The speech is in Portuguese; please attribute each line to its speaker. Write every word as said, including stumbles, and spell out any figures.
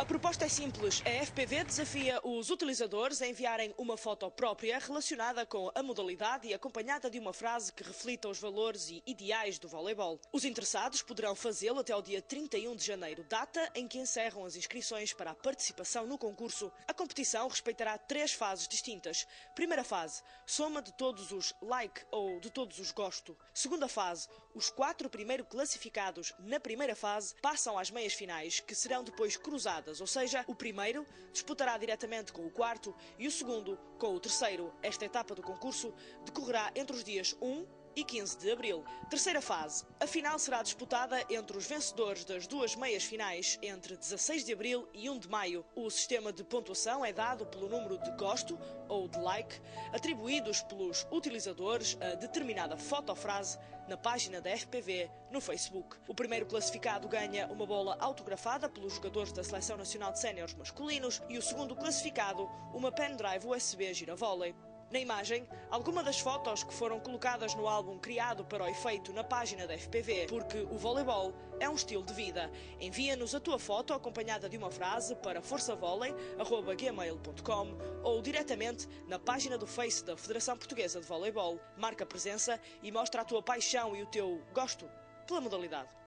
Speaker 1: A proposta é simples. A F P V desafia os utilizadores a enviarem uma foto própria relacionada com a modalidade e acompanhada de uma frase que reflita os valores e ideais do voleibol. Os interessados poderão fazê-lo até ao dia trinta e um de janeiro, data em que encerram as inscrições para a participação no concurso. A competição respeitará três fases distintas. Primeira fase, soma de todos os like ou de todos os gosto. Segunda fase, os quatro primeiros classificados na primeira fase passam às meias finais, que serão depois cruzadas, ou seja, o primeiro disputará diretamente com o quarto e o segundo com o terceiro. Esta etapa do concurso decorrerá entre os dias um e quinze de abril. Terceira fase. A final será disputada entre os vencedores das duas meias finais entre dezasseis de abril e um de maio. O sistema de pontuação é dado pelo número de gosto ou de like atribuídos pelos utilizadores a determinada fotofrase na página da F P V no Facebook. O primeiro classificado ganha uma bola autografada pelos jogadores da Seleção Nacional de Séniores masculinos e o segundo classificado uma pendrive U S B giravôlei. Na imagem, alguma das fotos que foram colocadas no álbum criado para o efeito na página da F P V, porque o voleibol é um estilo de vida. Envia-nos a tua foto acompanhada de uma frase para forçavolley arroba gmail ponto com ou diretamente na página do Face da Federação Portuguesa de Voleibol. Marca presença e mostra a tua paixão e o teu gosto pela modalidade.